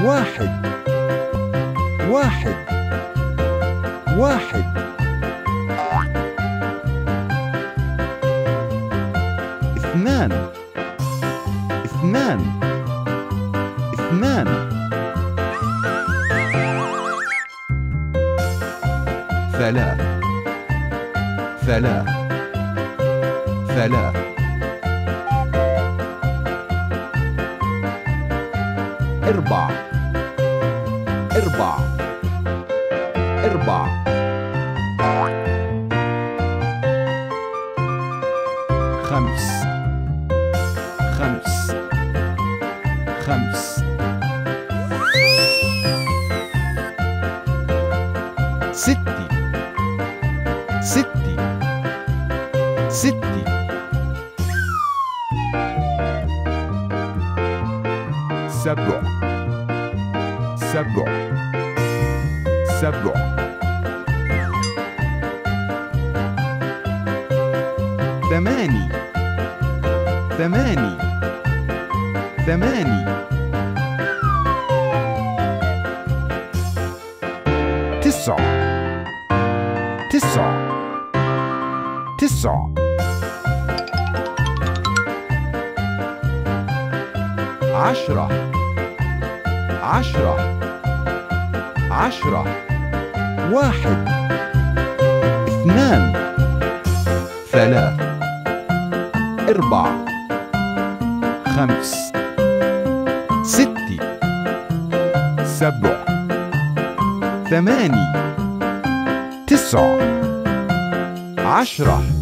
واحد واحد واحد اثنان اثنان اثنان ثلاث ثلاث ثلاث أربع أربع أربع خمس خمس خمس ستة ستة ستة سبع سبع سبع ثماني ثماني ثماني تسع تسع تسع عشرة عشرة عشرة واحد اثنان ثلاث أربع خمس ستة سبع ثماني تسع عشرة